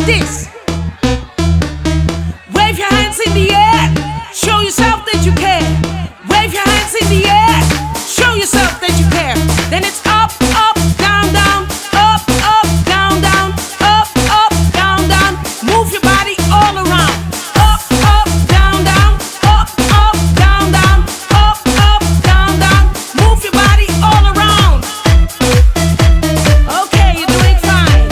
this. Wave your hands in the air, show yourself that you care. Wave your hands in the air, show yourself that you care. Then it's up, up, down, down, up, up, down, down, up, up, down, down. Move your body all around. Up, up, down, down, up, up, down, down, up, up, down, down. Move your body all around. Okay, you're doing fine.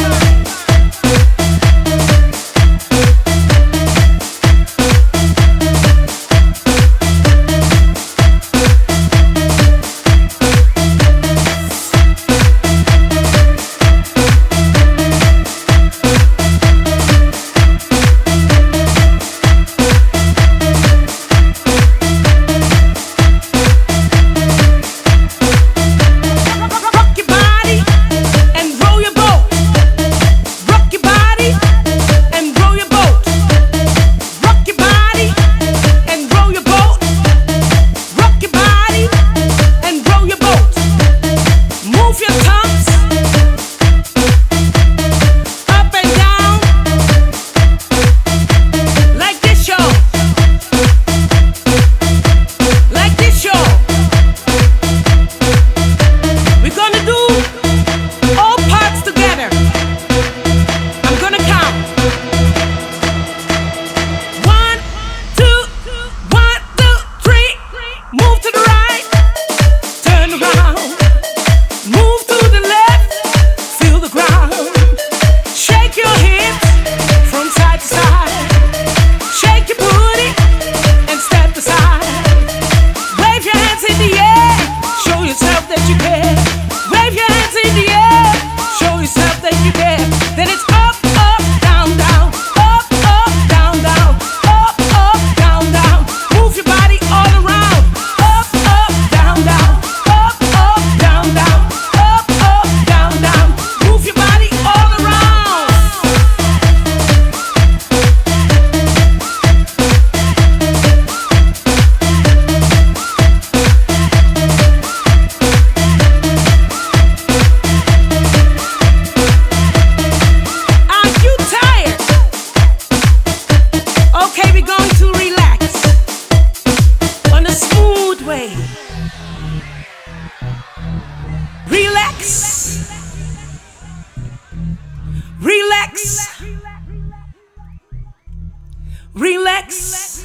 Then it's up, up, down, down, up, up, down, down, up, up, down, down. Move your body all around. Up, up, down, down, up, up, down, down, up, up, down, down. Move your body all around. Okay, we're going to relax on a smooth way. Relax. Relax. Relax.